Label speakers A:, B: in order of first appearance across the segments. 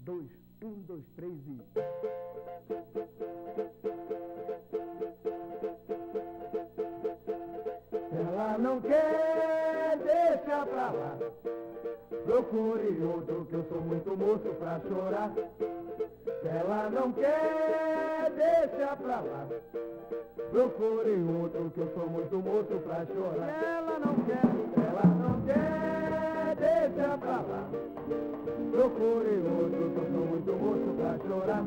A: 2, 1, 2, 3 e...
B: Ela não quer, deixa pra lá. Procure outro que eu sou muito moço pra chorar. Ela não quer, deixa pra lá. Procure outro que eu sou muito moço pra chorar. Ela não quer, deixa pra lá. Procure outro que eu sou muito moço pra chorar.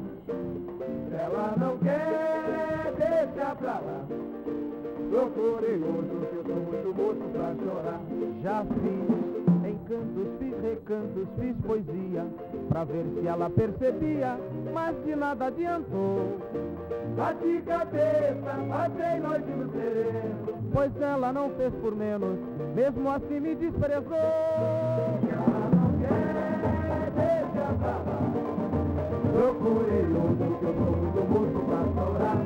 B: Ela não quer, deixa pra lá. Procure outro que eu sou muito moço pra chorar.
A: Já fiz encantos, fiz recantos, fiz poesia pra ver se ela percebia, mas de nada adiantou.
B: Bati cabeça, passei noite no sereno,
A: Pois ela não fez por menos, mesmo assim me desprezou.
B: ela não quer, deixa pra lá. Procure outro que eu sou muito moço pra chorar.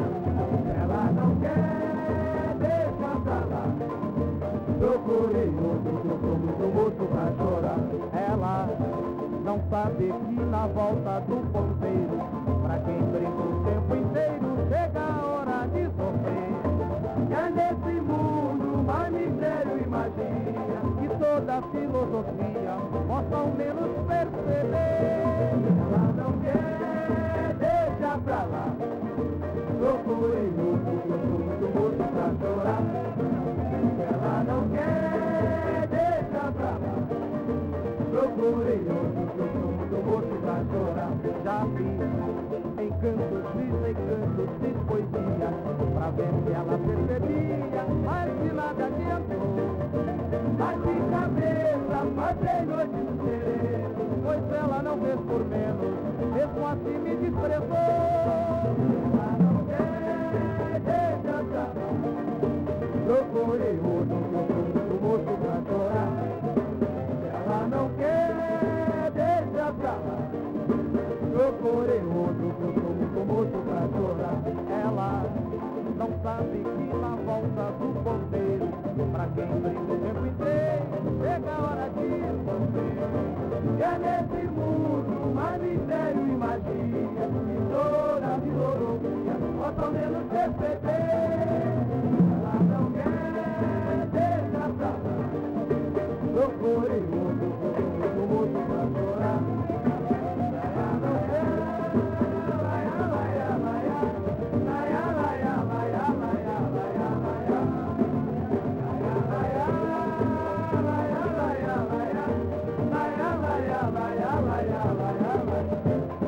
B: Ela não quer, deixa pra lá. Procure outro que eu sou muito moço pra chorar.
A: Ela não sabe que na volta do ponteiro, pra quem brinca o tempo inteiro, chega a hora de sofrer.
B: Que é nesse mundo mais mistério e magia,
A: E toda a filosofia possa ao menos perceber.
B: ela não quer, deixa pra lá. Procure outro que eu sou muito moço pra chorar. Ela não quer, deixa pra lá. Procure outro que eu sou muito moço pra chorar.
A: Já fiz encantos, fiz poesia pra ver se ela percebia, mas de nada adiantou.
B: Bati cabeça, passei noite no sereno,
A: Pois ela não fez por menos, mesmo assim me desprezou.
B: ela não quer, deixa pra lá. Procure outro que eu sou muito moço pra chorar. Ela não quer, deixa pra lá. Procure outro que eu sou muito moço pra chorar.
A: Ela não sabe que na volta do ponteiro, pra quem brinca o tempo inteiro, chega a hora de sofrer.
B: Que é nesse mundo mais mistério e magia, e toda a filosofia possa ao menos perceber. Ela não quer, deixa pra lá. Procure outro que eu sou muito moço pra chorar. Ela não quer, laia, laia, laia, laia, laia, laia, laia, laia, laia. Laia, laia, laia, laia, laia. Laia, laia, laia, laia, laia, laia.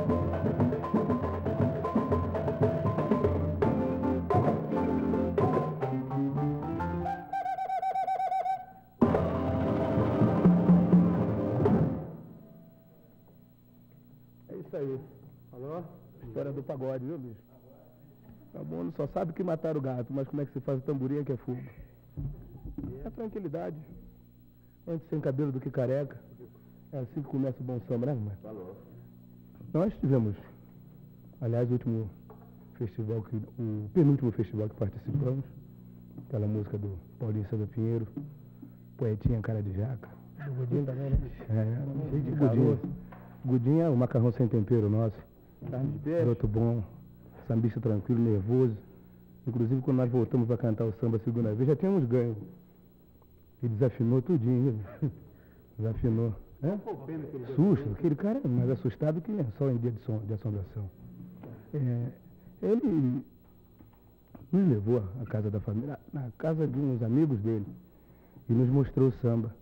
A: É isso aí. Alô? História do pagode, viu, bicho? Tá bom, não só sabe que mataram o gato, mas como é que se faz o tamborim que é fogo? É tranquilidade. Antes sem cabelo do que careca. É assim que começa o bom samba, né, irmão?
C: Falou.
A: Nós tivemos, aliás, o último festival, o penúltimo festival que participamos, aquela música do Paulinho César Pinheiro, Poetinha Cara de Jaca.
C: O Godinho também, né?
A: É,
C: Cheio de
A: Godinho.
C: caroço.
A: Godinho é o macarrão sem tempero nosso.
C: Carne de peixe.
A: Garoto bom, sambista tranquilo, nervoso. Inclusive, quando nós voltamos para cantar o samba a segunda vez, já tínhamos ganho. E desafinou tudinho, viu? Desafinou. É? Susto, aquele cara é mais assustado que só em dia de assombração. Ele nos levou à casa da família, na casa de uns amigos dele, e nos mostrou o samba.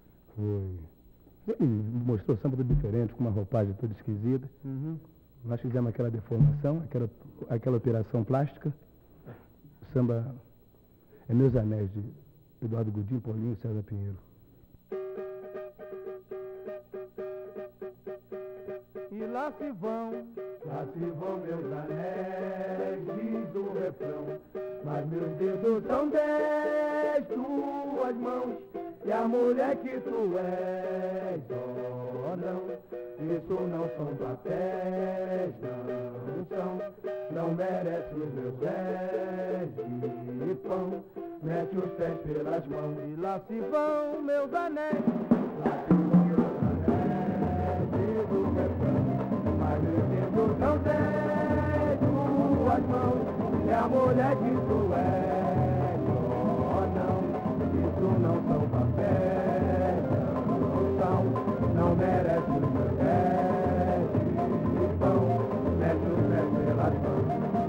A: Ele mostrou o samba tudo diferente, com uma roupagem toda esquisita.
C: Uhum.
A: Nós fizemos aquela deformação, aquela operação plástica. O samba é Meus Anéis, de Eduardo Godinho, Paulinho e César Pinheiro.
B: E lá se vão meus anéis, diz o refrão. Mas meus dedos são 10, tuas mãos, e a mulher que tu és, oh não, isso não são papéis, não são, não merece os meus pés de pão, mete os pés pelas mãos.
A: E lá se vão meus anéis.
B: Lá se vão meus anéis, diz o refrão. mãos, é a mulher que tu és. Oh não, isso não são papéis, não são, não merece o meu teste. Então, mete o pé pela mão.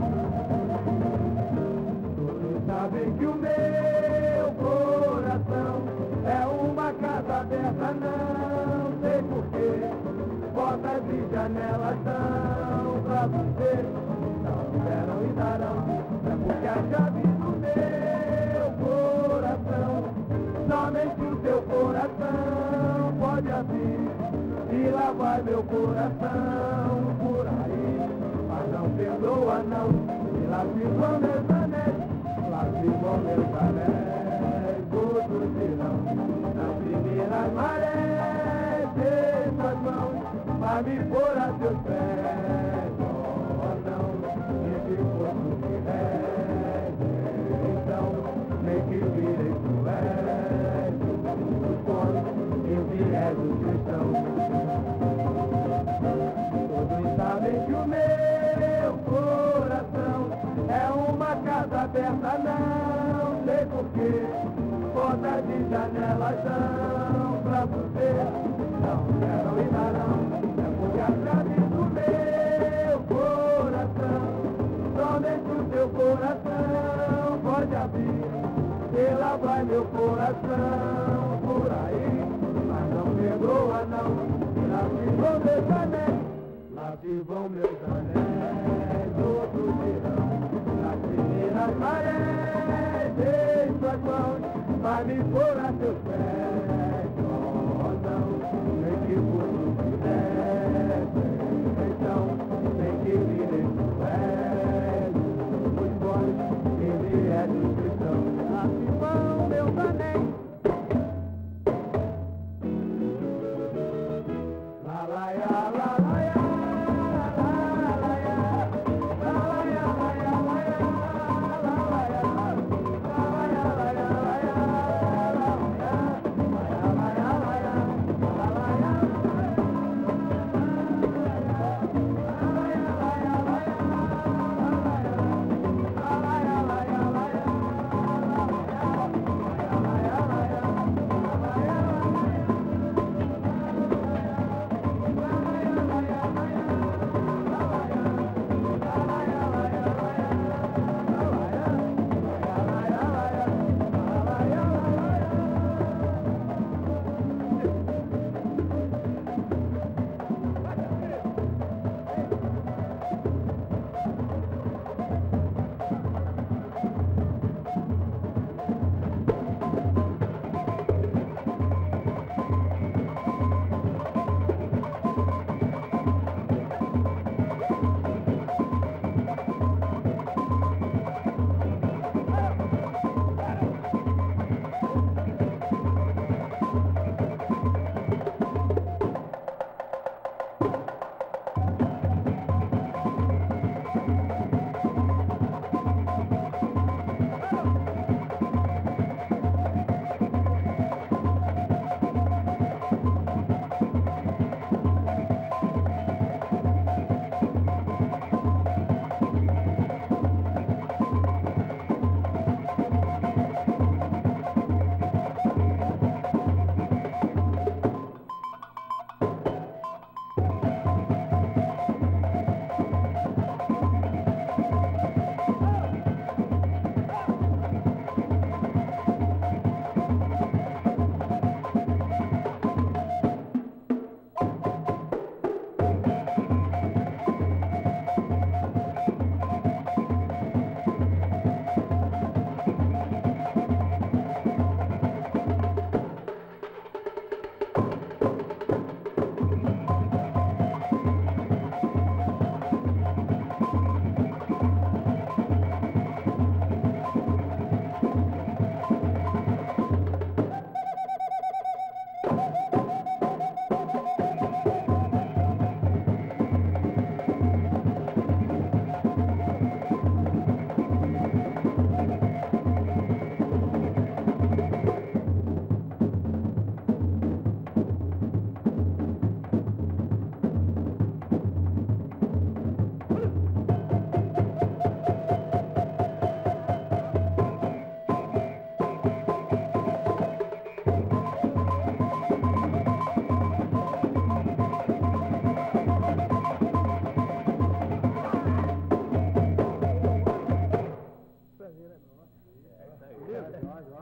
B: Todos sabem que o meu coração é uma casa aberta, não sei porquê. Portas e janelas são pra você, não deram e darão. É porque a chave do meu coração, somente o teu coração pode abrir. E lá vai meu coração por aí, mas não perdoa não. E lá se vão meus anéis, lá se vão meus anéis, outros dirão, nas primeiras marés, em suas mãos, vai me pôr a teus pés. Oh não, e se fosse que reze, então, nem que virei tu és, os bons, e viés os cristãos. Todos sabem que o meu coração é uma casa aberta, não sei porquê. Portas e janelas são pra você, não deram e darão. É porque a chave do meu coração, somente o teu coração pode abrir. E lá vai meu coração por aí, mas não perdoa não. E lá se vão meus anéis, lá se vão meus anéis, outros dirão, nas primeiras marés, em suas mãos, vai me pôr a teus pés. Oh não, nem que fosse quisesse, então, nem que virei tu és, os bons e viés os cristãos. Lá se vão meus anéis. La la ya, la la ya, la la ya, la la ya, la ya, la ya, la la ya, la la ya, la ya, la ya, la ya,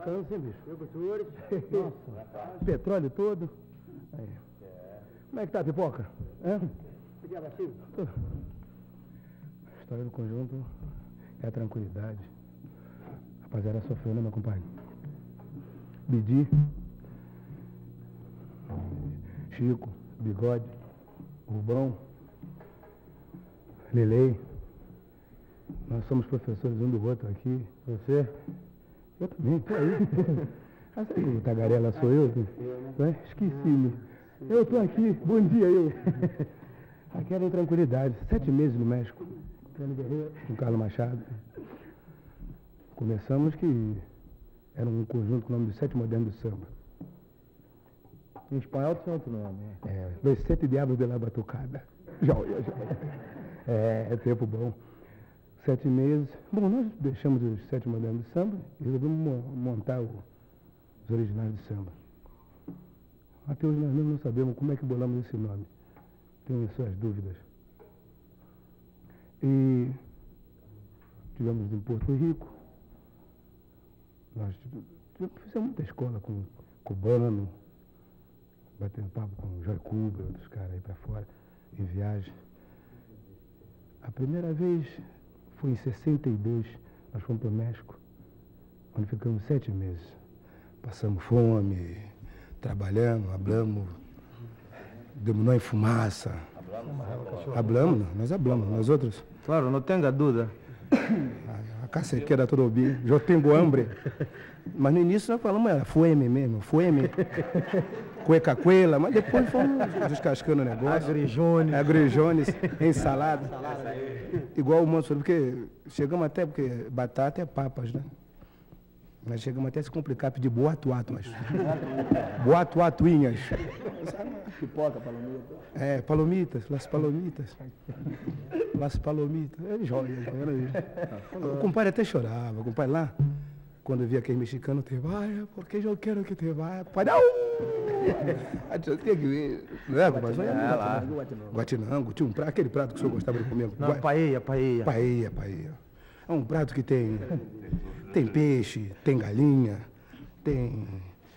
A: descanso, hein, bicho? Nossa, petróleo todo. Aí. Como é que tá a pipoca? A história do conjunto é a tranquilidade. Rapaziada sofreu, né, meu compadre? Bidi, Chico, Bigode, Rubão, Lelei. Nós somos professores um do outro aqui. Você? Eu também, tô aí. O tagarela sou eu? Né? Esqueci-me. Eu tô aqui, bom dia eu. Aqui era em tranquilidade, 7 meses no México. Com Carlos Machado. Começamos que era um conjunto com o nome de 7 Modernos do Samba.
C: Em espanhol tem outro nome, né?
A: Los 7 Diabos de la Batucada. Joia. É tempo bom. 7 meses. Bom, nós deixamos os 7 Modernos do Samba e resolvemos montar os originais do samba. Até hoje nós mesmo não sabemos como é que bolamos esse nome. Tenho suas dúvidas. E tivemos em Porto Rico. Nós fizemos muita escola com cubano, batendo papo com o Joy Cuba, outros caras aí pra fora, em viagem. A primeira vez foi em 62, nós fomos para o México, onde ficamos 7 meses. Passamos fome, trabalhamos, hablamos, demos nó em fumaça. Hablamos, nós hablamos, nós outros.
C: Claro, não tenha dúvida.
A: A cacequeira todo bem, eu tenho hambre. Mas no início nós falamos, era fueme mesmo, fueme, cueca-cuela, mas depois fomos descascando o negócio. Agrijones, ensalada. Igual o monstro, porque chegamos até, porque batata é papas, né? Mas chegamos até a se complicar, pedir boatuatuas. Boatuatuinhas.
C: Pipoca, palomita.
A: Palomitas, las palomitas. Las palomitas. É joia, era isso. O compadre até chorava, o compadre lá, quando via aquele mexicano, te vai, porque eu quero que te vai. Pai, não! Tinha que vir. Não é, compadre? Guatinango. Tinha um prato, aquele prato que o senhor gostava de comer.
C: Não, paella.
A: Paella. É um prato que tem peixe, tem galinha, tem...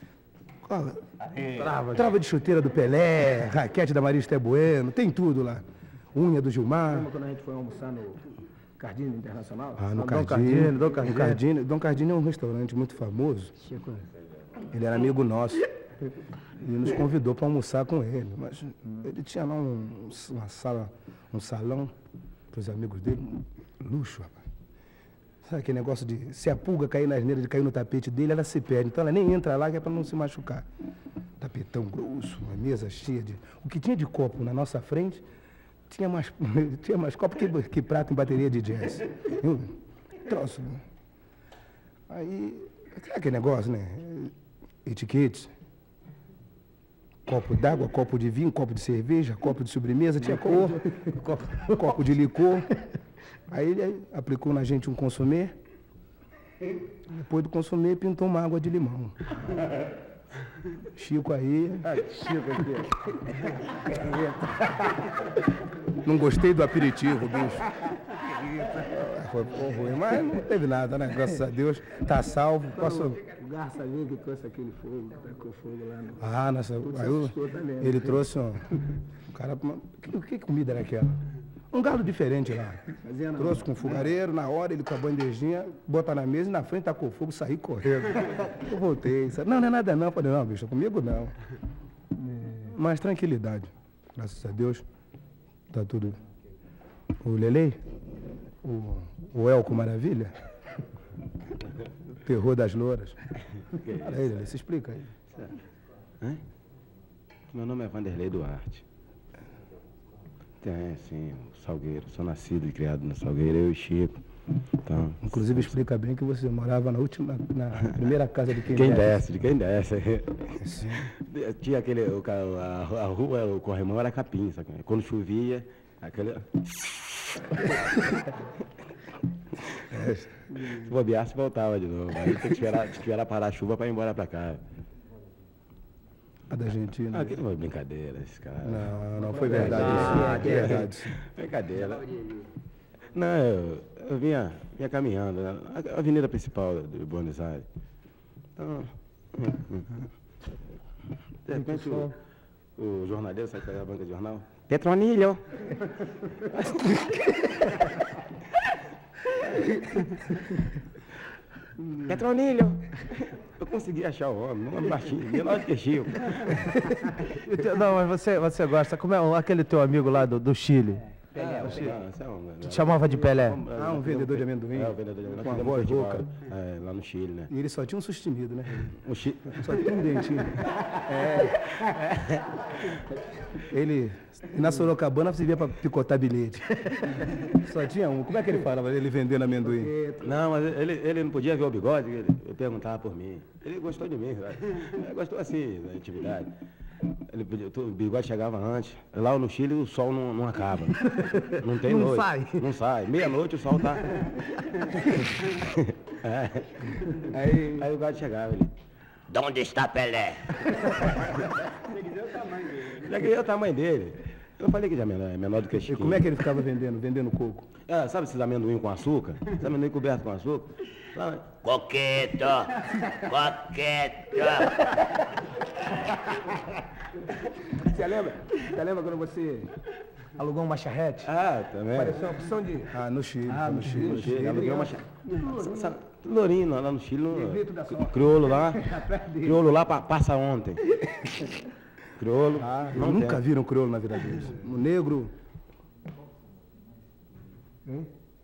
A: Trava de chuteira do Pelé, raquete da Maria Esté Bueno, tem tudo lá. Unha do Gilmar.
C: Lembra quando a gente foi almoçar no Cardinho Internacional?
A: No
C: Dom Cardinho.
A: Dom Cardinho é um restaurante muito famoso. Ele era amigo nosso. E nos convidou para almoçar com ele. Mas ele tinha lá uma sala, um salão para os amigos dele. Luxo, rapaz. Sabe aquele negócio de, se a pulga cair na asneira de cair no tapete dele, ela se perde. Então ela nem entra lá, que é para não se machucar. Tapetão grosso, uma mesa cheia de... O que tinha de copo na nossa frente, tinha mais copo que prato em bateria de jazz. Viu? Troço. Aí, sabe aquele negócio, né? Etiquetes. Copo d'água, copo de vinho, copo de cerveja, copo de sobremesa, tinha copo de licor. Aí ele aplicou na gente um consomê, depois do consomê pintou uma água de limão. Chico aí...
C: Chico aqui.
A: Não gostei do aperitivo, bicho. Foi ruim, mas não teve nada, né? Graças a Deus, tá salvo. Passou.
C: O Garça ali que trouxe aquele fogo, tacou fogo lá no...
A: Ele trouxe um cara... Que comida era aquela? Um galo diferente lá. Trouxe com fogareiro, na hora ele com a bandejinha, bota na mesa e na frente tacou fogo, saí correndo. Eu voltei. Não é nada não. Eu falei, não, bicho, comigo não. Mas tranquilidade. Graças a Deus. Tá tudo. O Lelei? O Elco Maravilha? Terror das louras. Fala aí, Lelei, se explica aí.
D: Hein? Meu nome é Vanderlei Duarte. Tem, sim, Salgueiro. Sou nascido e criado no Salgueiro, eu e Chico. Então,
A: inclusive explica bem que você morava na primeira casa de
D: quem desce. De quem desce. Tinha aquele, a rua, o corrimão era capim, sabe? Quando chovia, aquele... Se bobeasse, voltava de novo. Aí tem que esperar parar a chuva para ir embora para cá.
A: A da Argentina.
D: Aquilo foi brincadeira, esse cara.
A: Não, foi verdade. Verdade.
D: Brincadeira. Não, eu vinha caminhando, né? A avenida principal de Buenos Aires. De repente o jornaleiro sai da banca de jornal. Petronilho! Petronilho! Eu consegui achar o homem, um homem baixinho, menor que Chico.
E: Não, mas você gosta. Como é aquele teu amigo lá do Chile? Te chamava de Pelé.
A: Um vendedor de amendoim.
D: O vendedor de amendoim.
A: Com a voz rouca.
D: Lá no Chile, né?
A: E ele só tinha um sustenido, né?
D: Só
A: tinha um dentinho. Ele, na Sorocabana, você via para picotar bilhete. Só tinha um. Como é que ele falava, ele vendendo amendoim?
D: Não, mas ele não podia ver o bigode, ele perguntava por mim. Ele gostou de mim, sabe? Gostou assim, da intimidade. O bigode chegava antes. Lá no Chile o sol não acaba. Não tem noite.
A: Sai.
D: Não sai. Meia-noite o sol tá. Aí o bigode chegava, ele. De onde está Pelé? Já ganhei o tamanho dele. Eu falei que já é menor do que Chiquinho.
A: E como é que ele ficava vendendo coco?
D: Sabe esses amendoim com açúcar? Esses amendoim coberto com açúcar? Coqueto! Coqueto!
A: Você lembra quando você alugou uma charrete?
D: Também.
A: Pareceu uma opção de... no Chile. No Chile.
D: Aluguei uma charrete. Lourinho, lá no Chile. Crioulo lá passa ontem. Crioulo.
A: Nunca viram crioulo na vida deles. O negro...
D: O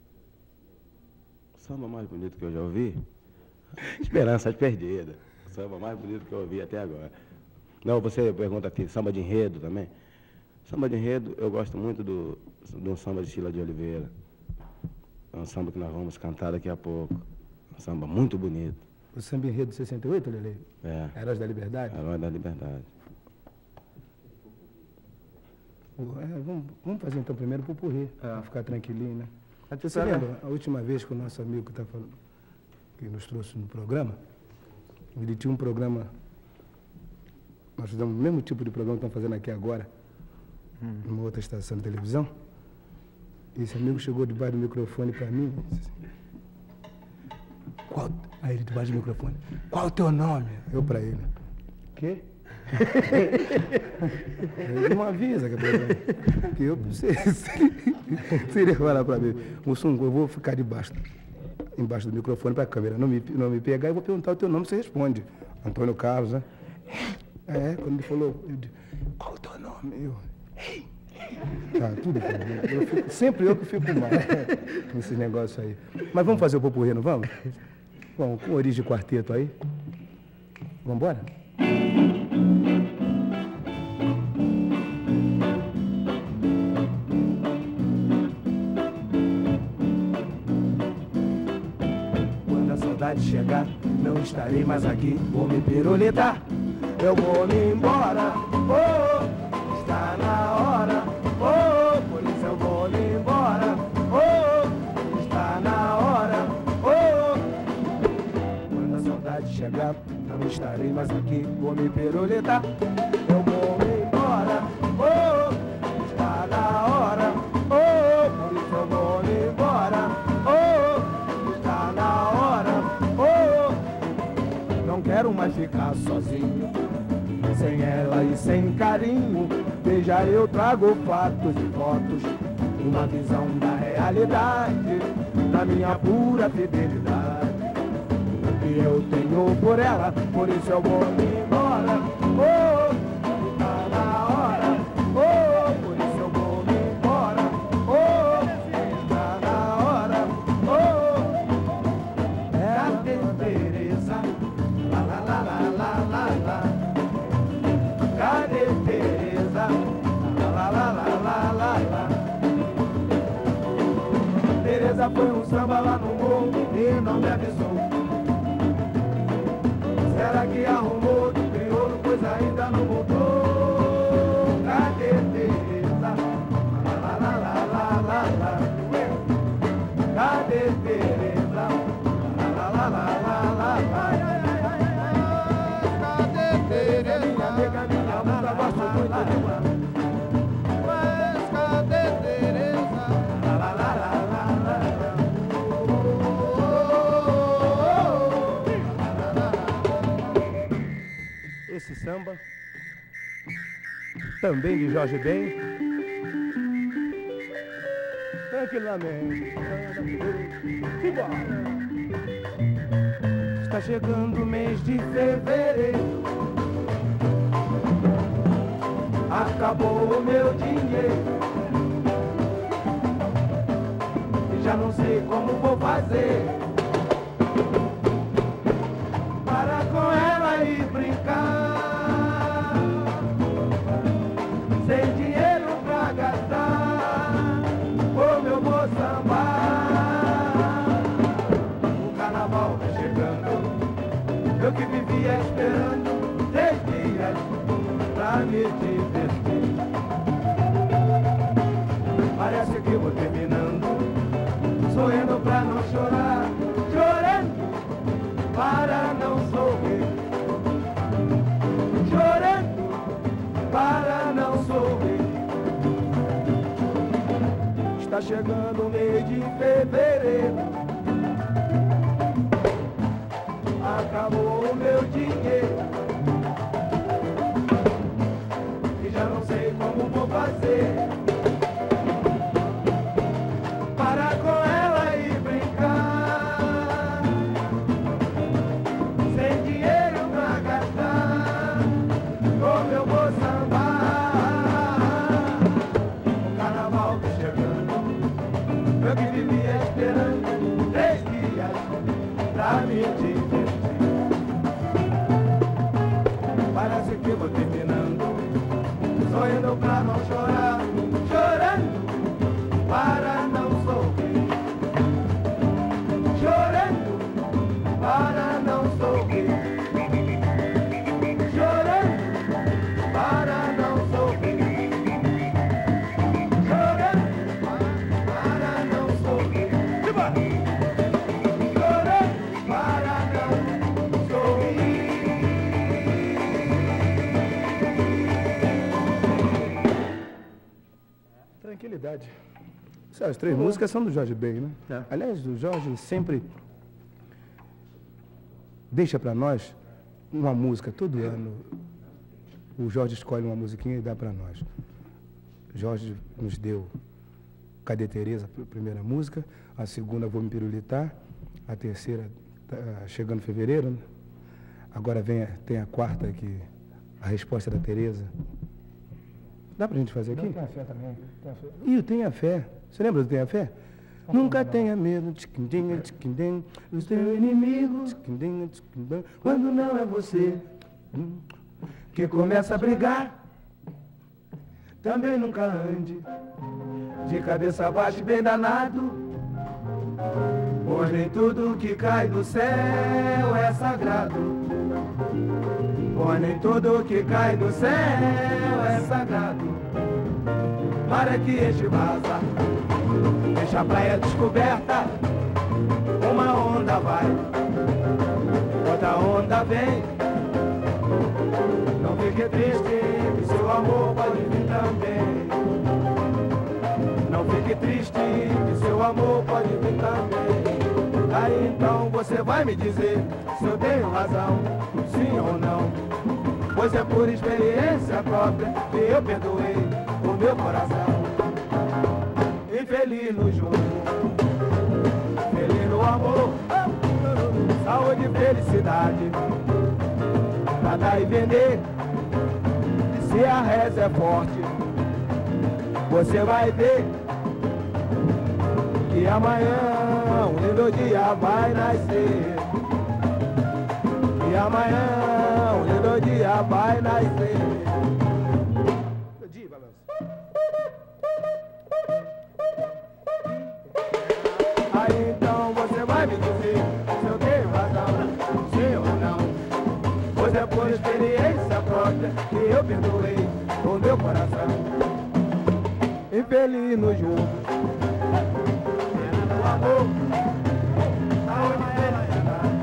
D: samba mais bonito que eu já ouvi? Esperanças Perdidas. O samba mais bonito que eu ouvi até agora. Não, você pergunta aqui, samba de enredo também? Samba de enredo, eu gosto muito do samba de Cila de Oliveira. É um samba que nós vamos cantar daqui a pouco. Um samba muito bonito.
A: O samba enredo de 68, Lele? Heróis da Liberdade?
D: Heróis da Liberdade.
A: Vamos fazer então primeiro o pupurri, para ficar tranquilinho, né? Você lembra a última vez que o nosso amigo que nos trouxe no programa, ele tinha um programa, nós fizemos o mesmo tipo de programa que estamos fazendo aqui agora, numa outra estação de televisão, e esse amigo chegou debaixo do microfone para mim e disse assim, aí ele debaixo do microfone, qual o teu nome? Eu para ele, quê? Ele não avisa que eu se ele falar para mim, Mussum, eu vou ficar embaixo do microfone para a câmera, não me pegar, eu vou perguntar o teu nome, você responde. Antônio Carlos, né? Quando ele falou, eu disse, qual o teu nome? Tudo bem. Sempre eu que fico mal nesse negócio aí. Mas vamos fazer o popurrí, não vamos? Bom, com origem de quarteto aí. Vamos embora? Quando a saudade chegar, não estarei mais aqui. Vou me pirulitar, eu vou me embora. Está na hora. Por isso eu vou me embora. Está na hora. Quando a saudade chegar, não estarei mais aqui, vou me pirulitar, eu vou me embora, está na hora, por isso eu vou me embora, está na hora, não quero mais ficar sozinho, sem ela e sem carinho, veja eu trago fatos e fotos, uma visão da realidade, da minha pura fidelidade. Que eu tenho por ela, por isso eu vou me embora. Está na hora. Por isso eu vou me embora. Está na hora. Cadê Teresa? Lá, lá, lá, lá, lá, lá, lá. Cadê Teresa? Lá, lá, lá, lá, lá, lá, lá. Teresa foi um samba lá no morro e não me avisou. Será que arrumou de crioulo, pois ainda não mudou? Cadê Teresa? Lá, lá, lá, lá, lá, lá. Cadê Teresa? Lá, lá, lá, lá, lá, lá, lá. Cadê Teresa? Minha amiga, minha musa, gosto muito de uma. Mas cadê Teresa? Lá, lá, lá, lá, lá, lá. samba, também de Jorge Ben. Tranquilamente. Simbora. Está chegando o mês de fevereiro. Acabou o meu dinheiro. E já não sei como vou fazer para com ela ir brincar. Sem dinheiro pra gastar, como eu vou sambar? O carnaval tá chegando, eu que vivia esperando 3 dias pra me divertir. Parece que eu vou terminando, sorrindo pra não chorar, chorando para não sorrir, chorando para não sorrir. Está chegando o mês de fevereiro, acabou o meu dinheiro e já não sei como vou fazer para com ela ir brincar. Sem dinheiro pra gastar, como eu vou sambar? O carnaval tá chegando, eu que vivia esperando 3 dias pra me divertir. Parece que vou terminando, sorrindo pra não chorar, chorando para não sorrir, chorando para não sorrir, chorando para não sorrir, chorando para não sorrir, chorando para não sorrir. Tranquilidade. As 3 músicas são do Jorge Ben, né?
E: É.
A: Aliás, o Jorge sempre deixa para nós uma música todo ano. O Jorge escolhe uma musiquinha e dá para nós. Jorge nos deu Cadê Tereza, a primeira música, a segunda Vou Me Pirulitar, a terceira tá chegando em fevereiro, né? Agora tem a quarta aqui, a resposta da Tereza. Dá pra gente fazer aqui?
C: Tem a fé também.
A: E o Tenha Fé. Você lembra do Tenha Fé? Nunca tenha medo, tchiquindinha, tchiquindim, do seu inimigo, tchiquindinha, tchiquindim, quando não é você que começa a brigar. Também nunca ande de cabeça baixa e bem danado, pois nem tudo que cai do céu é sagrado. Pois nem tudo que cai do céu é sagrado. Mar é que enche e vaza, deixa a praia descoberta. Uma onda vai, outra onda vem. Não fique triste, que seu amor pode vir também. Não fique triste, que seu amor pode vir também. Aí então você vai me dizer se eu tenho razão, sim ou não. Pois é por experiência própria que eu perdoei o meu coração. Infeliz no jogo, feliz no amor, saúde e felicidade, pra dar e vender. E se a reza é forte, você vai ver que amanhã um lindo dia vai nascer. E amanhã um lindo dia vai nascer. Aí então você vai me dizer se eu tenho razão, sim ou não. Pois é por experiência própria que eu perdoei o meu coração. Infeliz no jogo, no amor, saúde e felicidade.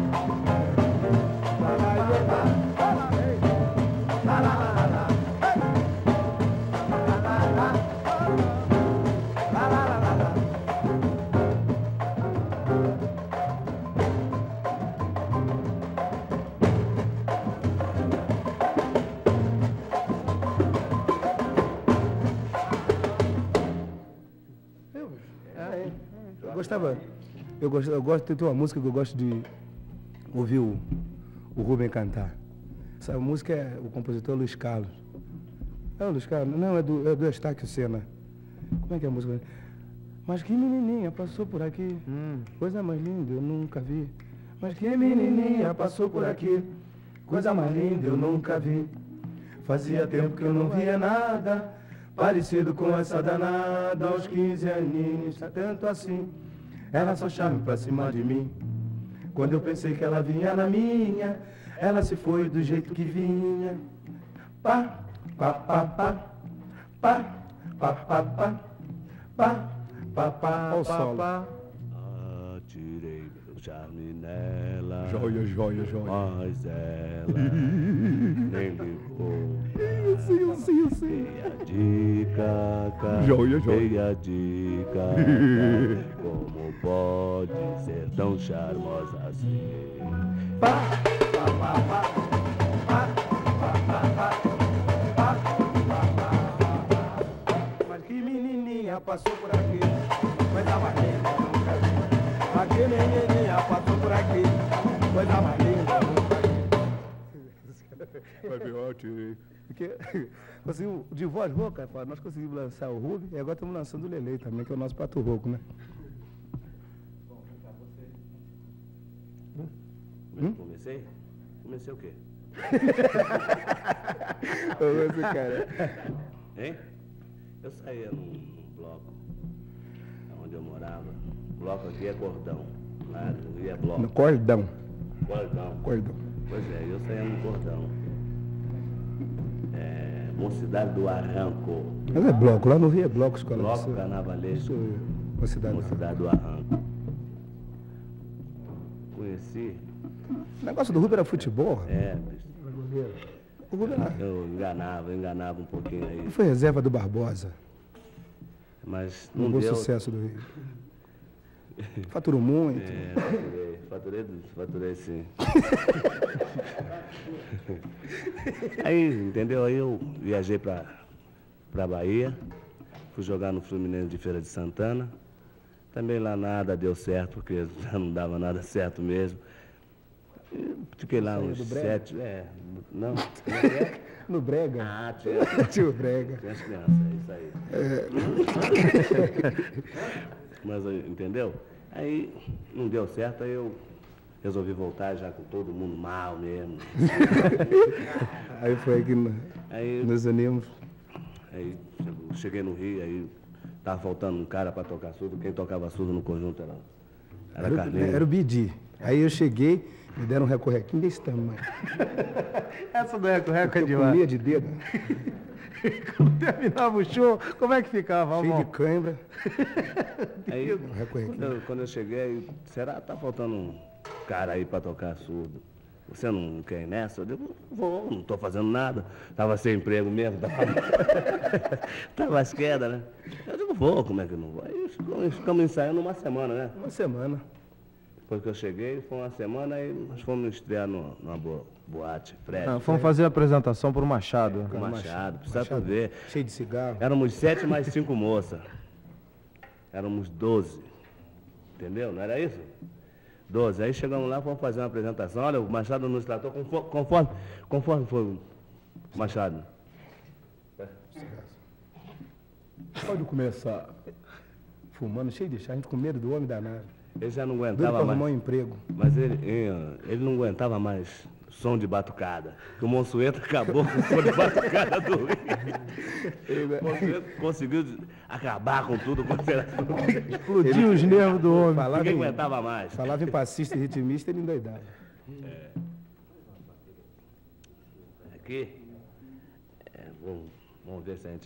A: gostava. Eu gosto, tem uma música que eu gosto de ouvir o Rubem cantar. Essa música é o compositor Luiz Carlos. É o Luiz Carlos? Não, é do Eustáquio Sena. Como é que é a música? Mas que menininha passou por aqui, coisa mais linda eu nunca vi. Mas que menininha passou por aqui, coisa mais linda eu nunca vi. Fazia tempo que eu não via nada parecido com essa danada. Aos 15 aninhos, tanto assim, ela só charme pra cima de mim. Quando eu pensei que ela vinha na minha, ela se foi do jeito que vinha. Pá, pá, pá, pá, pá, pá, pá, pá, pá, pá, pá, pá, pá.
D: Atirei meu charme nela.
A: Joia, joia, joia.
D: Mas ela nem ligou.
A: Eu sei.
D: Dei a dica, cara.
A: Joia, joia.
D: Dei a dica. Como pode ser tão charmosa assim?
A: Pá, pá, pá, pá, pá, pá, pá, pá, pá. Mas que menininha passou por aqui, coisa mais linda eu nunca vi. Mas que menininha passou por aqui, coisa mais linda eu nunca vi. Vai ver ótimo. Porque, assim, de voz rouca, nós conseguimos lançar o Rubem e agora estamos lançando o Lelei também, que é o nosso pato rouco, né?
D: Comecei? Comecei o quê?
A: Esse cara.
D: Hein? Eu saía num bloco, onde eu morava. O bloco aqui é cordão. Lá no Rio é bloco.
A: No cordão.
D: Cordão.
A: Cordão.
D: Pois é, eu saía no cordão. Mocidade do Arranco.
A: Mas é bloco, lá no Rio é bloco, escola.
D: Bloco carnavalesco. Mocidade do Arranco. Conheci.
A: O negócio do Rubem era futebol.
D: Bicho.
A: O Rubem era...
D: Eu enganava um pouquinho aí.
A: Foi reserva do Barbosa.
D: Mas
A: Um
D: não
A: bom
D: deu.
A: sucesso do Rio. Faturou muito.
D: Faturei sim. Aí, entendeu? Aí eu viajei pra Bahia, fui jogar no Fluminense de Feira de Santana. Também lá nada deu certo, porque já não dava nada certo mesmo. Fiquei lá uns 7. Não.
A: No Brega.
D: Ah,
A: Tinha o Brega.
D: Tinha as crianças, é isso aí. Mas, entendeu? Aí não deu certo, aí eu resolvi voltar já com todo mundo mal mesmo.
A: Aí foi que nos unimos.
D: Aí cheguei no Rio, aí tava faltando um cara para tocar surdo. Quem tocava surdo no conjunto era Carlinhos.
A: Era o Bidi. Aí eu cheguei, me deram um recorrequinho desse tamanho.
E: Essa do recorreco é
A: Eu
E: demais.
A: comia de dedo,
E: Quando terminava o show, como é que ficava,
A: cheio de
E: Almão?
A: cãibra.
D: Aí,
A: recorrequinho.
D: quando eu cheguei, será que tá faltando um cara aí para tocar surdo? Você não quer ir nessa? Eu digo, vou, não estou fazendo nada. Tava sem emprego mesmo, tava às quedas, né? Eu digo, vou, como é que eu não vou? Aí ficamos ensaiando uma semana, né?
A: Uma semana.
D: Depois que eu cheguei, foi uma semana e nós fomos estrear numa boate, Fred.
E: Fomos fazer a apresentação pro Machado.
D: Com o Machado, precisa ver.
A: Cheio de cigarro.
D: Éramos 7 mais 5 moças. Éramos 12. Entendeu? Não era isso? 12. Aí chegamos lá, fomos fazer uma apresentação. Olha, o Machado nos tratou conforme foi o Machado.
A: Pode começar fumando, cheio de chá, a gente com medo do homem danado.
D: Ele já não
A: Doido pra
D: aguentava
A: arrumar um
D: mais.
A: emprego.
D: Mas ele não aguentava mais som de batucada. Que o Monsueto acabou com o som de batucada do Rio. O Monsueto conseguiu acabar com tudo.
E: Explodiu os nervos do homem.
D: Ninguém aguentava mais.
A: Falava em passista e ritmista, ele endoidava.
D: Aqui, vamos ver se a gente...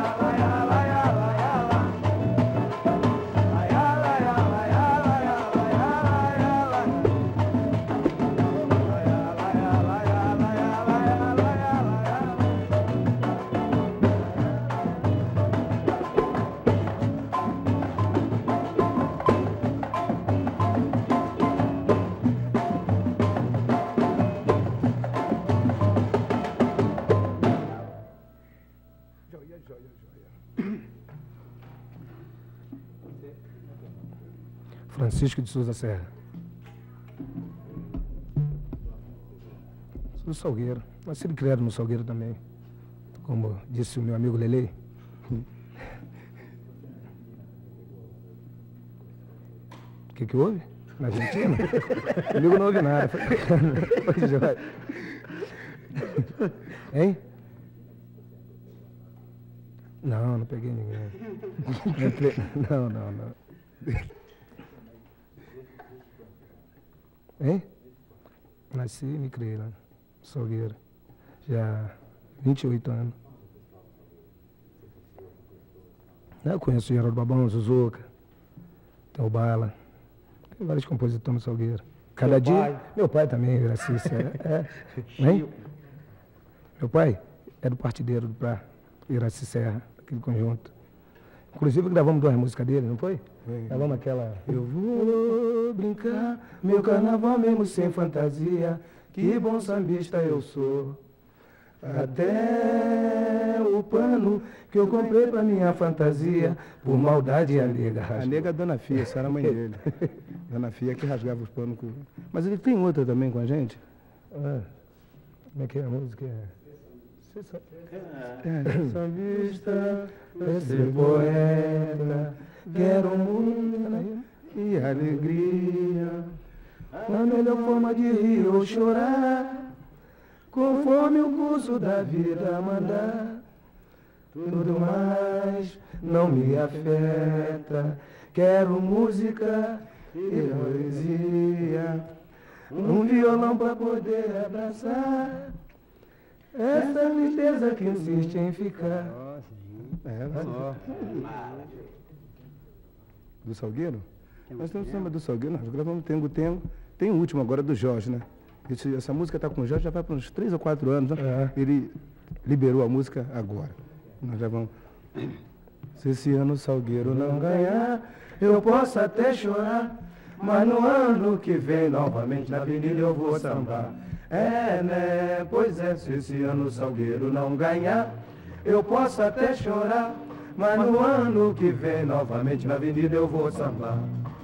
A: Francisco de Souza Serra. Sou do Salgueiro. Nascido e criado no Salgueiro também. Como disse o meu amigo Lele. O que houve? Na Argentina? Comigo não houve nada. Foi jóia. Hein? Não, não peguei ninguém. Não. Hein? Nasci e me criei lá, Salgueiro. Já há 28 anos. Eu conheço o Geraldo Babão, Zuzuca, tem o Bala, tem vários compositores no Salgueiro. Cada dia. Pai. Meu pai também, Iraci Serra. Hein? Meu pai é do partideiro do Pra, Iraci Serra, aquele conjunto. Inclusive gravamos 2 músicas dele, não foi? Gravamos aquela... Eu vou brincar, meu carnaval mesmo sem fantasia, que bom sambista eu sou. Até o pano que eu comprei pra minha fantasia, por maldade a nega rasgou.
C: A nega é Dona Fia, essa era a mãe dele. Dona Fia que rasgava os panos com... Mas ele tem outra também com a gente?
A: Ah, como é que é a música?
C: Sambista, esse poeta, quero muito e alegria, a melhor forma de rir ou chorar, conforme o curso da vida mandar. Tudo mais não me afeta, quero música e poesia, um violão pra poder abraçar essa tristeza que insiste em ficar. Do Salgueiro? Nós temos samba do Salgueiro, nós gravamos Tengo Tengo. Tem o último agora do Jorge, né? Essa música está com o Jorge já vai para uns 3 ou 4 anos, né? Ele liberou a música agora. Nós já vamos. Se esse ano o Salgueiro não ganhar, eu posso até chorar, mas no ano que vem novamente na avenida eu vou sambar. É, né? Pois é, se esse ano o Salgueiro não ganhar, eu posso até chorar, mas no ano que vem novamente na avenida eu vou sambar.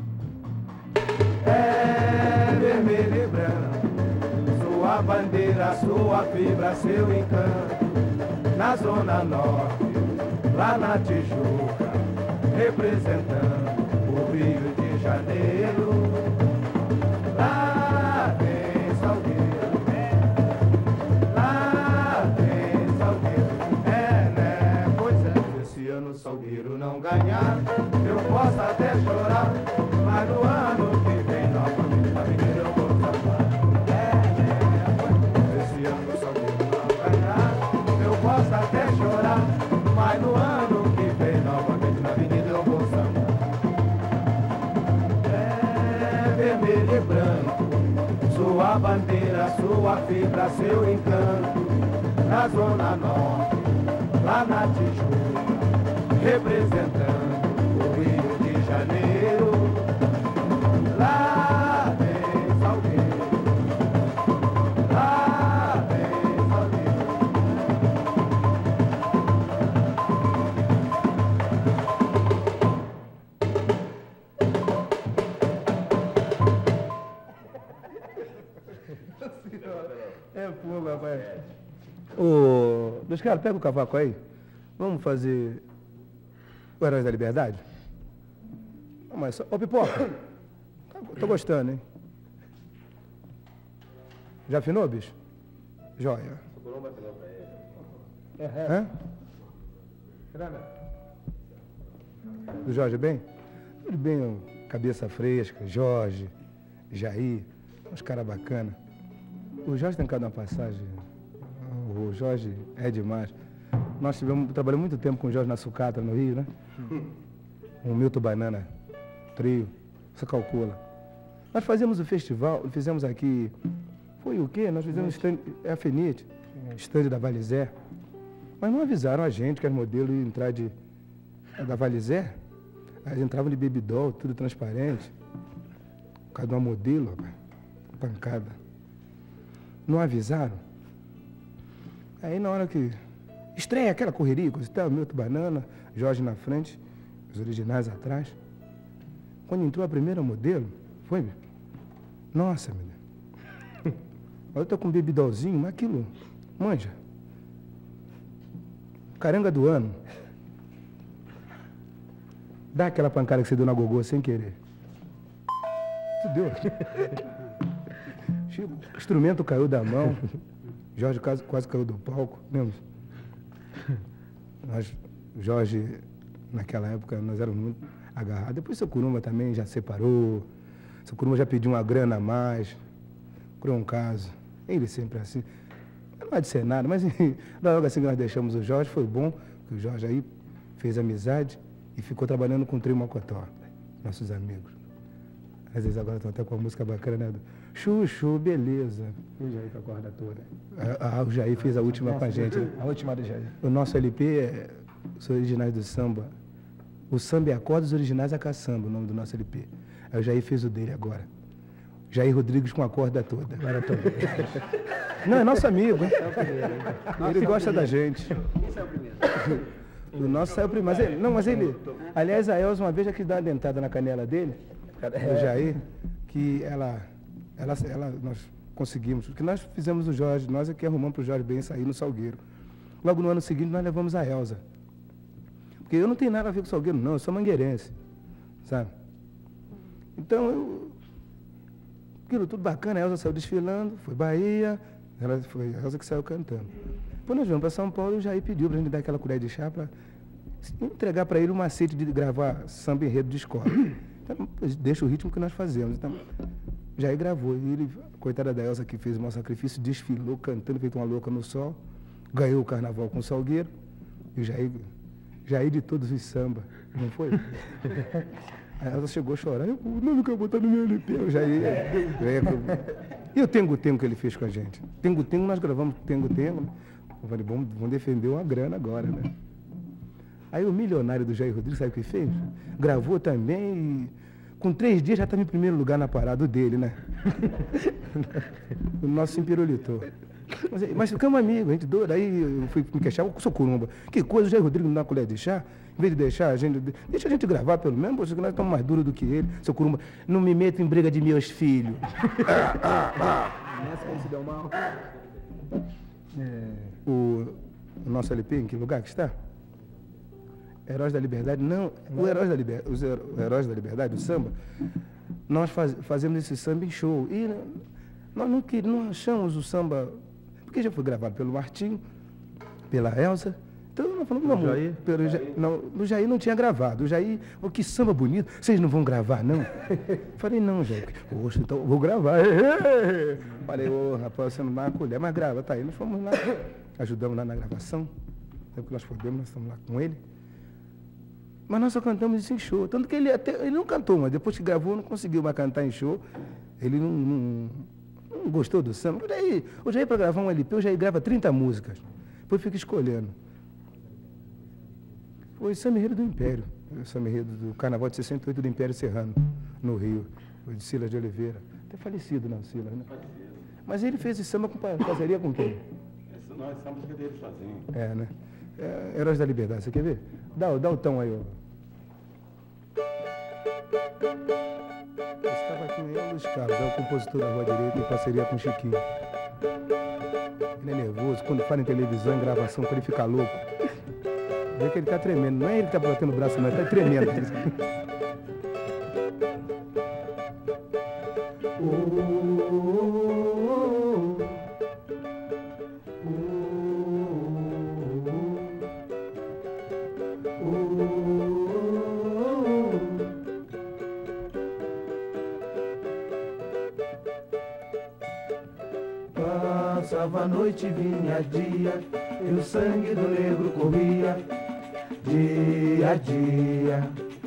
C: É vermelho e branco, sua bandeira, sua fibra, seu encanto, na Zona Norte, lá na Tijuca, representando o Rio de Janeiro. Lá tem Salgueiro, lá tem Salgueiro, é, né? Pois é, esse ano o Salgueiro não ganhar, eu posso até chorar, mas no ano que vem novamente na avenida eu vou sambar. É, né? Esse ano o Salgueiro não ganhar, eu posso até chorar, mas no ano que vem novamente na avenida eu vou sambar. É vermelho e branco, sua bandeira, sua fibra, seu encanto, na Zona Norte, lá na Tijuca, representando o Rio de Janeiro. Lá tem Salgueiro, lá tem Salgueiro. É fogo, rapaz. Ô, Luiz Carlos, pega o cavaco aí. Vamos fazer o Heróis da Liberdade? Não, mas ô, Pipoca, tô gostando, hein? Já afinou, bicho? Joia. Hã? Do Jorge bem? Tudo bem, ó, cabeça fresca, Jorge, Jair, uns caras bacanas. O Jorge tem cada uma passagem. O Jorge é demais. Nós trabalhamos muito tempo com o Jorge na Sucata, no Rio, né? O Milton Banana, trio, você calcula. Nós fazíamos o festival, fizemos aqui, foi o quê? Nós fizemos stand, a Fenite, stand da Valizé. Mas não avisaram a gente que as modelos iam entrar da Valizé. Elas entravam de bebidol, tudo transparente. Cada uma modelo, rapaz, pancada. Não avisaram. Aí na hora que estreia aquela correria, coisa e tal, Milton Banana, Jorge na frente, os originais atrás. Quando entrou a primeira modelo, foi, meu? Nossa, menina. Eu tô com um bebidolzinho, mas aquilo, manja. Caranga do ano. Dá aquela pancada que você deu na gogô sem querer. Tu deu. O instrumento caiu da mão. Jorge quase caiu do palco. Lembra? Jorge, naquela época, nós éramos muito agarrados. Depois seu Curumba também já separou. Seu Curumba já pediu uma grana a mais. Criou um caso. Ele sempre assim. Não há de ser nada, mas logo assim que nós deixamos o Jorge, foi bom que o Jorge aí fez amizade e ficou trabalhando com o Trio Mocotó, nossos amigos. Às vezes agora estão até com a música bacana, né? Chuchu, beleza.
A: E o Jair com a corda toda.
C: O Jair fez a última com a gente. Né?
A: A última do Jair.
C: O nosso LP é os originais do samba. O samba é a corda, os originais é caçamba, o nome do nosso LP. Aí o Jair fez o dele agora. Jair Rodrigues com a corda toda. Não, é nosso amigo, hein? Ele gosta da gente.
A: Esse é o primeiro.
C: O nosso saiu primeiro. Mas ele... Aliás, a Elza uma vez já quis dar uma dentada na canela dele, do Jair, que nós conseguimos. Porque nós fizemos o Jorge, nós é que arrumamos para o Jorge bem sair no Salgueiro. Logo no ano seguinte nós levamos a Elza. Porque eu não tenho nada a ver com o Salgueiro, não, eu sou mangueirense, sabe? Então, aquilo tudo bacana, a Elza saiu desfilando, foi Bahia, foi a Elza que saiu cantando. Depois nós viemos para São Paulo e o Jair pediu para a gente dar aquela colher de chá para entregar para ele um macete de gravar samba enredo de escola. Então, deixa o ritmo que nós fazemos. Então, Jair gravou. E ele, coitada da Elza, que fez o maior sacrifício, desfilou cantando, feito uma louca no sol, ganhou o carnaval com o Salgueiro. E o Jair de todos os samba, não foi? A Elza chegou chorando, não, não quero botar no meu LP. O Jair. E o Tengo Tengo que ele fez com a gente? Tengo Tengo, nós gravamos Tengo Tengo, né? Eu falei, vamos defender uma grana agora, né? Aí o milionário do Jair Rodrigues, sabe o que fez? Gravou também e com 3 dias já estava em primeiro lugar na parada, o dele, né? O nosso se empirulitou. Mas ficamos amigos, a gente doido. Aí eu fui me queixar, eu sou curumba. Que coisa, o Jair Rodrigues não dá colher de chá? Em vez de deixar a gente... Deixa a gente gravar pelo menos, porque nós estamos mais duros do que ele. Seu curumba, não me meto em briga de meus filhos.
A: Nessa aí se deu mal.
C: O nosso LP, em que lugar que está? Heróis da Liberdade, não. Os Heróis da Liberdade, o samba, nós fazemos esse samba em show. E nós não achamos o samba, porque já foi gravado pelo Martim, pela Elza. Então nós falamos, vamos. No Jair não tinha gravado. O Jair, que samba bonito, vocês não vão gravar, não? Falei, não, Jair. Poxa, então vou gravar. Falei, rapaz, você não dá uma colher, mas grava, tá aí. Nós fomos lá, ajudamos lá na gravação. Sempre que nós podemos, nós estamos lá com ele. Mas nós só cantamos isso em show. Tanto que ele não cantou, mas depois que gravou, não conseguiu mais cantar em show. Ele não gostou do samba. O Jair, para gravar um LP, o Jair grava 30 músicas. Depois fica escolhendo. Foi Samba Enredo do Império. O Samba Enredo do Carnaval de 68 do Império Serrano, no Rio. Foi de Silas de Oliveira. Até falecido, não, Silas, né? Mas ele fez esse samba com parceria com quem?
D: Não, essa música dele sozinho.
C: É, né? Heróis da Liberdade, você quer ver? Dá o tom aí, ó. Eu estava aqui com ele, Luiz Carlos, é o compositor da Rua Direita, em parceria com o Chiquinho. Ele é nervoso, quando fala em televisão, em gravação, quando ele fica louco. Vê que ele tá tremendo, não é ele que tá batendo o braço, não, ele tá tremendo.
B: Passava a noite, vinha dia, e o sangue do negro corria, dia a dia.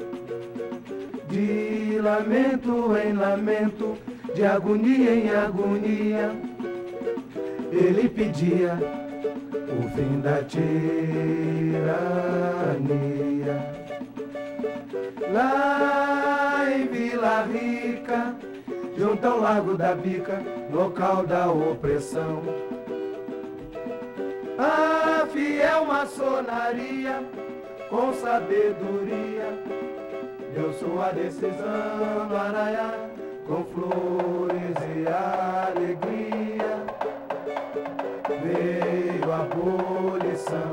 B: De lamento em lamento, de agonia em agonia, ele pedia o fim da tirania. Lá em Vila Rica, junto ao Largo da Bica, local da opressão, a fiel maçonaria, com sabedoria, deu sua decisão no Araiá, com flores e alegria. Veio a abolição,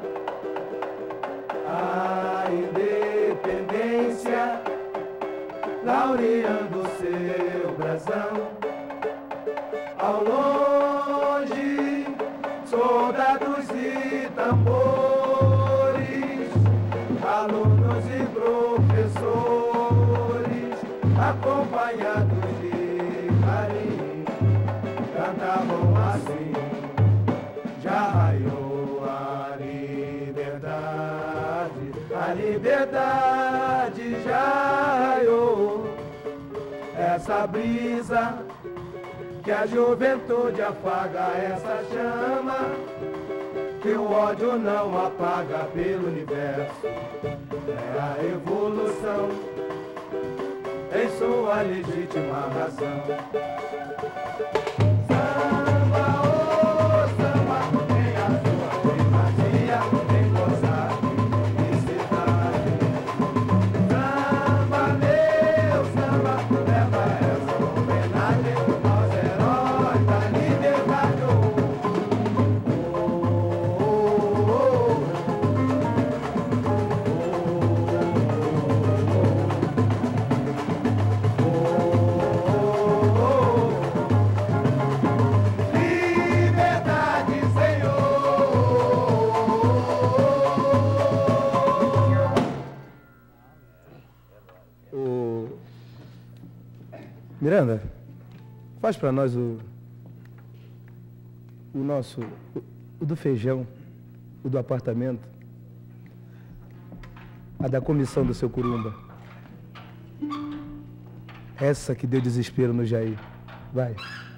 B: a independência, laureando seu brasão. Ao longe, soldados e tambores, alunos e professores, acompanhados de carinho, cantavam assim: já raiou a liberdade já raiou. Essa brisa que a juventude apaga, essa chama que o ódio não apaga pelo universo, é a evolução em sua legítima razão. Samba, oh samba, tem a sua primazia, tem gozar de felicidade. Samba, meu samba, leva essa homenagem aos heróis da liberdade. Liberdade,
C: Miranda, Faz para nós o nosso, o do feijão, o do apartamento, a da comissão do seu Curumba. Essa que deu desespero no Jair. Vai.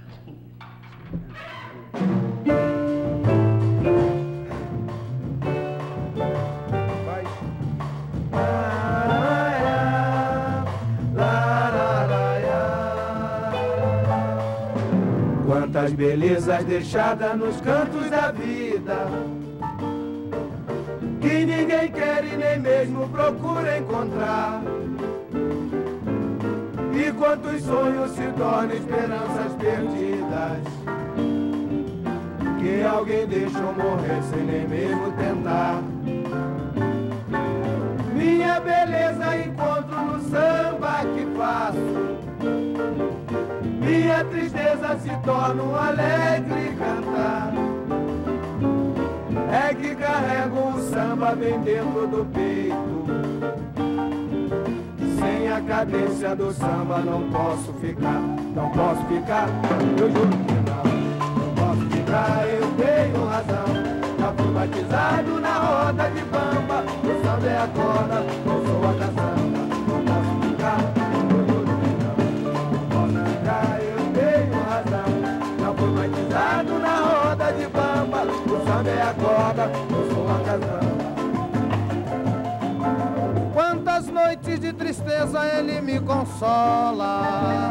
B: Quantas belezas deixadas nos cantos da vida, que ninguém quer e nem mesmo procura encontrar. E quantos sonhos se tornam esperanças perdidas, que alguém deixou morrer sem nem mesmo tentar. Minha beleza encontro no samba que faço, minha tristeza se torna um alegre cantar. É que carrego o samba bem dentro do peito, sem a cadência do samba não posso ficar. Não posso ficar, eu juro que não posso ficar, eu tenho razão. Já fui batizado na roda de bamba, o samba é a corda, eu sou a caçamba. Não posso ficar, eu juro que não posso ficar, eu tenho razão. Já fui batizado na roda de bamba, o samba é a corda, eu sou a caçamba.
E: Quantas noites de tristeza ele me consola,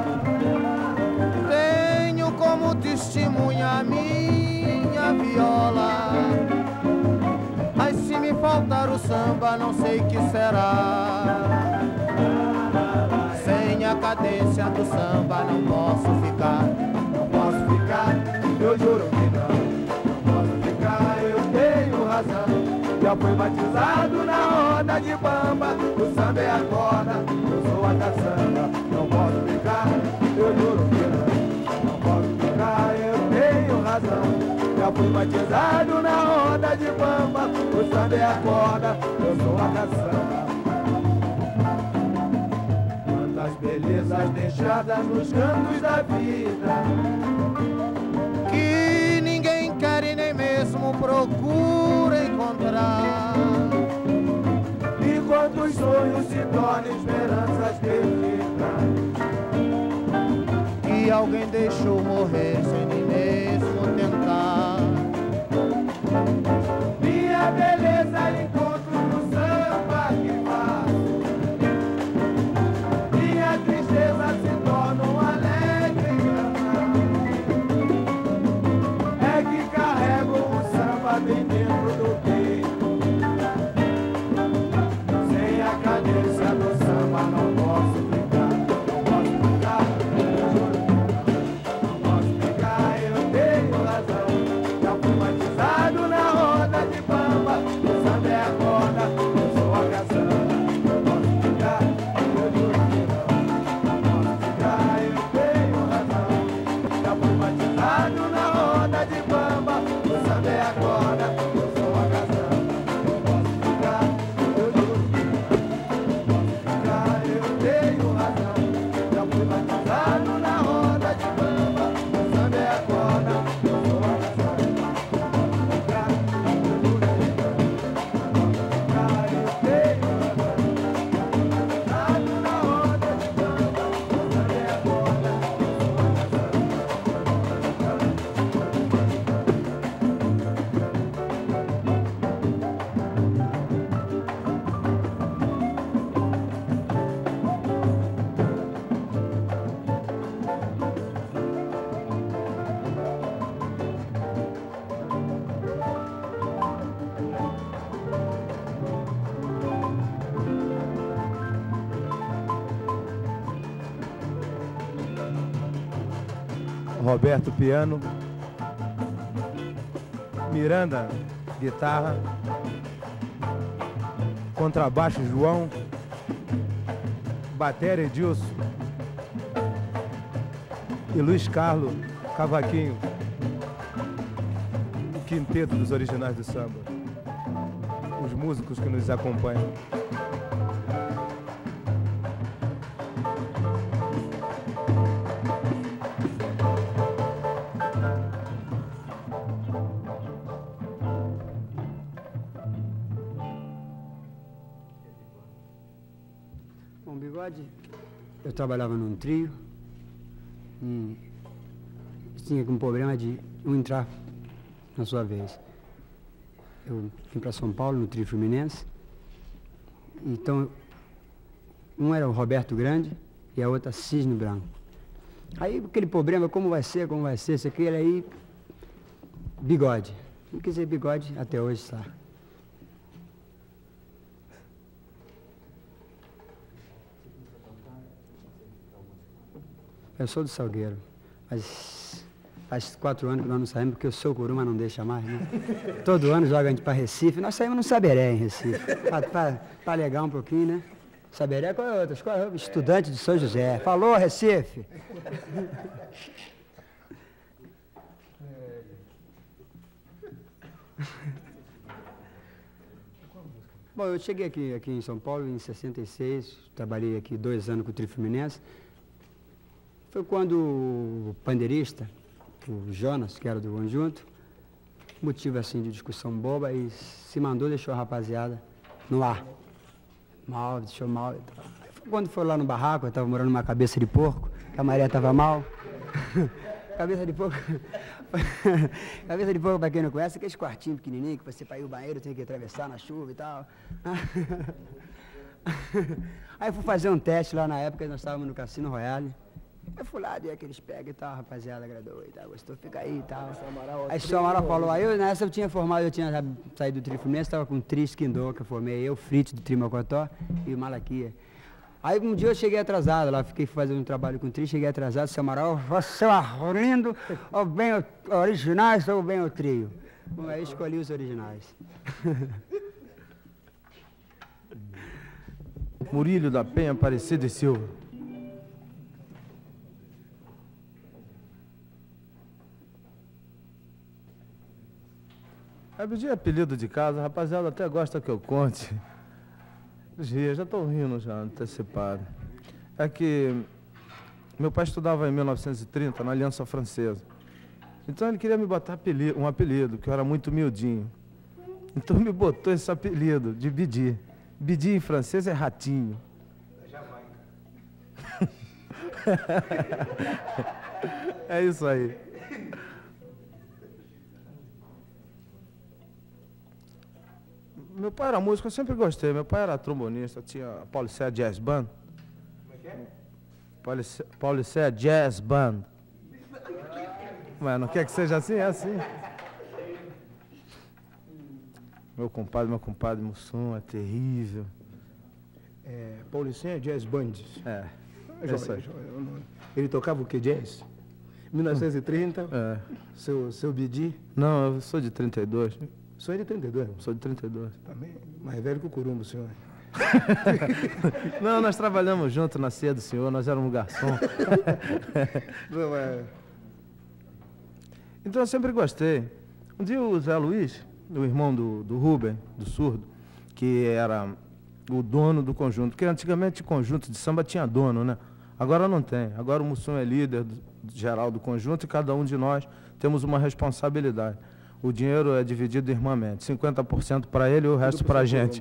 E: tenho como testemunha a minha viola. Mas se me faltar o samba, não sei que será. Sem a cadência do samba não posso ficar.
B: Não posso ficar, eu juro que não posso ficar, eu tenho razão. Já fui batizado na roda de bamba, o samba é a corda, eu sou a caçamba. Não posso ficar, eu juro que não posso ficar, eu tenho razão. Já fui batizado na roda de bamba, o samba é a corda, eu sou a caçamba. Quantas belezas deixadas nos cantos da vida,
E: que ninguém quer e nem mesmo procura encontrar.
B: e quantos sonhos se tornam esperanças perdidas,
E: Que alguém deixou morrer sem nem mesmo tentar.
B: minha beleza encontro no samba que faço, minha tristeza se torna um alegre cantar. É que carrego o samba bem dentro do peito, sem a cadência do samba não posso ficar. Não posso ficar, eu juro que não posso ficar, eu tenho razão. Já fui batizado na roda de bamba, o samba é a corda, eu sou a caçamba. Não posso ficar, eu juro que não posso ficar, eu tenho razão. Já fui batizado na roda de bamba, o samba é a corda, eu sou a caçamba. Não posso ficar, eu juro que não posso ficar, eu tenho razão. Já fui batizado na roda de bamba, o samba é a corda, eu sou a caçamba.
C: Roberto, piano. Miranda, guitarra. Contrabaixo, João. Bateria, Edilson. E Luiz Carlos, cavaquinho. O quinteto dos originais do samba. Os músicos que nos acompanham.
F: Bigode, eu trabalhava num trio e tinha um problema de um entrar na sua vez. Eu vim para São Paulo, no trio Fluminense, então um era o Roberto Grande e a outra Cisne Branco. Aí aquele problema, como vai ser, você quer aí, Bigode. Não quis dizer Bigode, até hoje está. Eu sou do Salgueiro, mas faz 4 anos que nós não saímos, porque o seu Curuma não deixa mais, né? Todo ano joga a gente para Recife, nós saímos no Saberé, em Recife, para alegar um pouquinho, né? Saberé, qual é outra? Escola, estudante de São José. Falou, Recife! Bom, eu cheguei aqui em São Paulo em 66, trabalhei aqui 2 anos com o Trio Fluminense. Foi quando o pandeirista, o Jonas, que era do conjunto, motivo assim de discussão boba, e se mandou, deixou a rapaziada no ar. Mal, deixou mal. Quando foi lá no barraco, eu estava morando numa cabeça de porco, que a maré estava mal. Cabeça de porco. Cabeça de porco, para quem não conhece, aqueles quartinhos pequenininhos que você, para ir ao banheiro, tem que atravessar na chuva e tal. Aí eu fui fazer um teste lá na época, nós estávamos no Cassino Royale. Eu fui lá, dei aqueles pega e tal, rapaziada, agradou e tal, gostou, fica aí e tal. Aí o seu Amaral falou, aí eu, nessa eu tinha formado, eu tinha saído do Trio Fluminense, estava com o Tri Esquindô, que eu formei, eu, Fritz do Trio Mocotó e o Malaquia. Aí um dia eu cheguei atrasado, lá fiquei fazendo um trabalho com o Tri, cheguei atrasado, seu Amaral, você é lindo, ou bem originais ou bem o trio? Bom, aí eu escolhi os originais.
G: Murilo da Penha, Aparecido e Silva. É pedir apelido de casa, a rapaziada até gosta que eu conte. Já estou rindo já, antecipado. É que meu pai estudava em 1930 na Aliança Francesa. Então ele queria me botar um apelido, que eu era muito miudinho. Então me botou esse apelido de Bidi. Bidi em francês é ratinho. É isso aí. Meu pai era músico, eu sempre gostei. Meu pai era trombonista, tinha a Paulicéia Jazz Band. Como é que é? Paulicéia Jazz Band. Mas não quer que seja assim? É assim. Meu compadre Mussum é terrível.
C: É, Paulicéia Jazz Band.
G: É.
C: Ele tocava o que, jazz? 1930, seu Bidi?
G: Não, eu sou de 32.
C: O senhor é de 32?
G: Sou de 32.
C: Também mais velho que o Curumbo, o senhor.
G: Não, nós trabalhamos juntos na ceia do senhor, nós éramos garçom. Então eu sempre gostei. Um dia o Zé Luiz, o irmão do Rubem, do surdo, que era o dono do conjunto, porque antigamente o conjunto de samba tinha dono, né? Agora não tem. Agora o Mussum é líder geral do conjunto e cada um de nós temos uma responsabilidade. O dinheiro é dividido irmãmente, 50% para ele e o resto para a gente.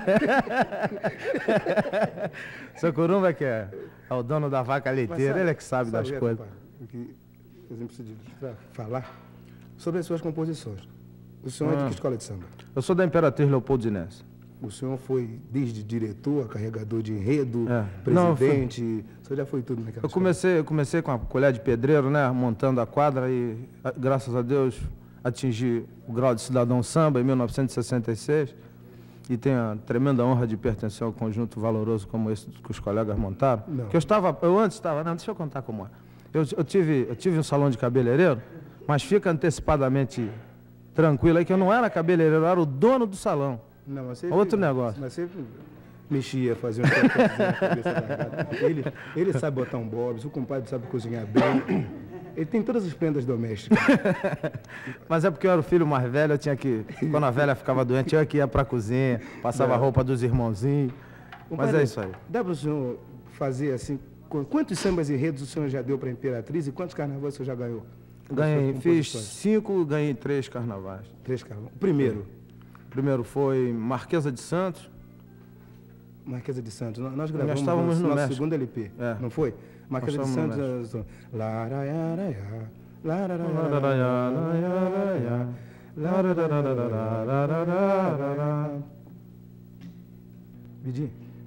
G: Seu Curumba que é o dono da vaca leiteira, ele é que sabe das coisas.
C: O que a gente precisa falar sobre as suas composições. O senhor é de que escola de samba?
G: Eu sou da Imperatriz Leopoldinense.
C: O senhor foi desde diretor, carregador de enredo, presidente, o senhor já foi tudo naquela escola?
G: Eu comecei com a colher de pedreiro, né, montando a quadra e, graças a Deus, atingi o grau de cidadão samba em 1966 e tenho a tremenda honra de pertencer ao conjunto valoroso como esse que os colegas montaram. Que eu antes estava, não, deixa eu contar como é. Eu tive um salão de cabeleireiro, mas fica antecipadamente tranquilo aí que eu não era cabeleireiro, eu era o dono do salão.
C: Não, mas
G: outro negócio.
C: Mas sempre mexia, fazia um toquezinho na cabeça da gata. Ele sabe botar um bobs, o compadre sabe cozinhar bem. Ele tem todas as prendas domésticas.
G: Mas é porque eu era o filho mais velho, eu tinha que... Quando a velha ficava doente, eu que ia para a cozinha, passava a roupa dos irmãozinhos. Mas é isso aí.
C: Dá para o senhor fazer assim... Quantos sambas e enredos o senhor já deu para a Imperatriz e quantos carnavais o senhor já ganhou?
G: Fiz 5, ganhei 3 carnavais.
C: 3 carnavais. O primeiro?
G: O primeiro foi Marquesa de Santos,
C: Marquesa de Santos. Nós gravamos
G: estávamos no
C: nosso
G: México.
C: segundo LP,
G: É.
C: não foi? Marquesa de
G: estávamos no
C: Santos. Laraiaraiá, laraiaraiá, laraiaraiá. Vidinho.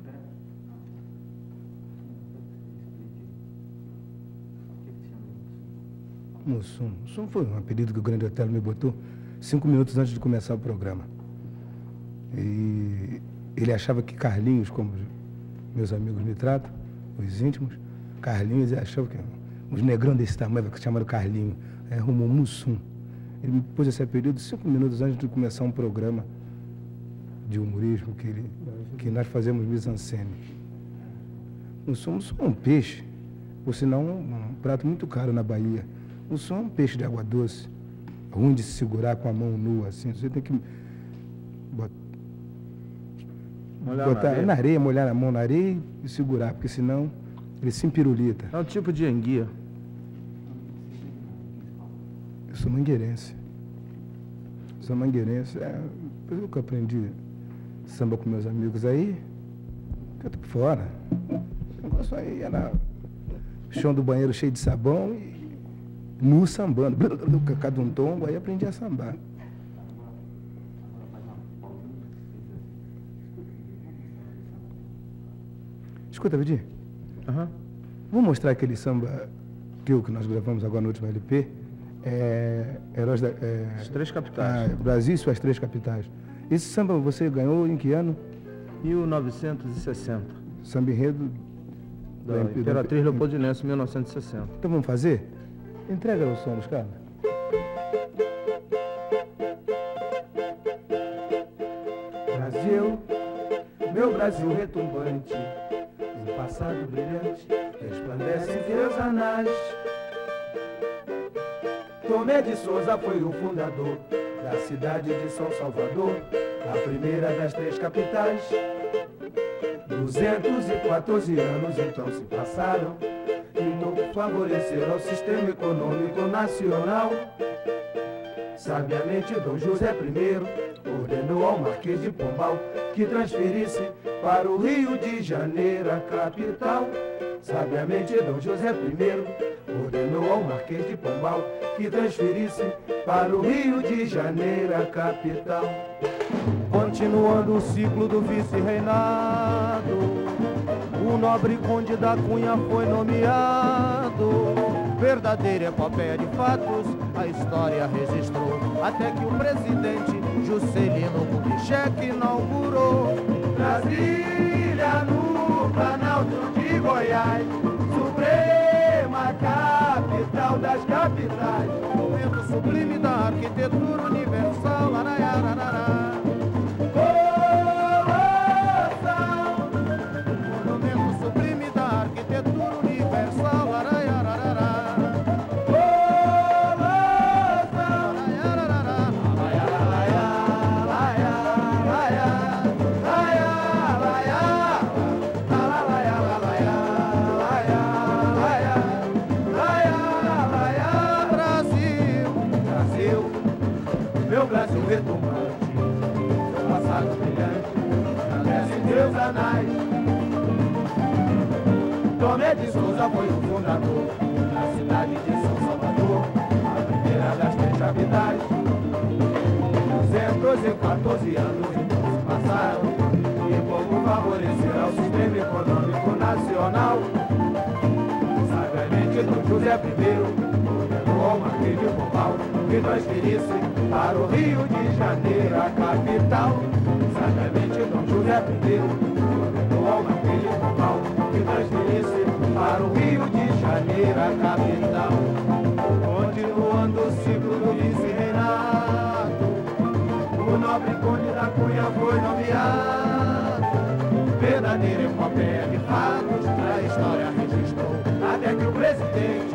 C: Mussum. Mussum foi um apelido que o Grande Otelo me botou 5 minutos antes de começar o programa. E ele achava que Carlinhos, como meus amigos me tratam, os íntimos, Carlinhos, ele achava que os negrão desse tamanho, que chamaram Carlinhos, arrumou Mussum. Ele me pôs esse apelido 5 minutos antes de começar um programa de humorismo que nós fazemos mise-en-scène. Mussum é um peixe, por sinal um prato muito caro na Bahia. Mussum é um peixe de água doce, ruim de se segurar com a mão nua, assim. Você tem que botar na areia, molhar a mão na areia e segurar, porque senão ele se empirulita.
G: É um tipo de enguia.
C: Eu sou mangueirense. Depois que eu aprendi samba com meus amigos aí, eu tô por fora. O negócio aí era chão do banheiro cheio de sabão e nu sambando. Cada um tombo, aí aprendi a sambar. Escuta, Vidinho. Vou mostrar aquele samba que nós gravamos agora no último LP. Heróis da...
G: As Três Capitais.
C: Brasil e suas Três Capitais. Esse samba você ganhou em que ano?
G: 1960.
C: Samba enredo
G: Da Imperatriz Leopoldinense, 1960.
C: Então vamos fazer? Entrega o som dos caras. Brasil, meu Brasil retumbante, um passado brilhante, resplandece em teus anais. Tomé de Souza foi o fundador da cidade de São Salvador, a primeira das três capitais. 214 anos então se passaram, então favorecer ao sistema econômico nacional. Sabiamente Dom José I ordenou ao Marquês de Pombal que transferisse para o Rio de Janeiro a capital. Sabiamente Dom José I ordenou ao Marquês de Pombal que transferisse para o Rio de Janeiro a capital.
E: Continuando o ciclo do vice-reinado, o nobre conde da Cunha foi nomeado. Verdadeira epopeia de fatos, a história registrou, até que o presidente Juscelino Kubitschek inaugurou. Brasília no Planalto de Goiás, suprema capital das capitais, momento sublime da arquitetura universal. Araiararará. Monumento sublime da arquitetura universal. Araiararará. Meu Brasil retumbante, seu passado brilhante, estabelece em teus anais. Tomé de Souza foi o fundador da cidade de São Salvador, a primeira das três capitais. 214 anos então se passaram, e como favorecer ao sistema econômico nacional. Sabiamente Dom José I ordenou ao Marquês de Pombal que transferisse para o Rio de Janeiro a capital. Sabiamente Dom José I ordenou ao Marquês de Pombal que transferisse para o Rio de Janeiro a capital. Continuando o ciclo do vice-reinado, o nobre conde da Cunha foi nomeado. Verdadeira epopeia de fatos, a história registrou, até que o presidente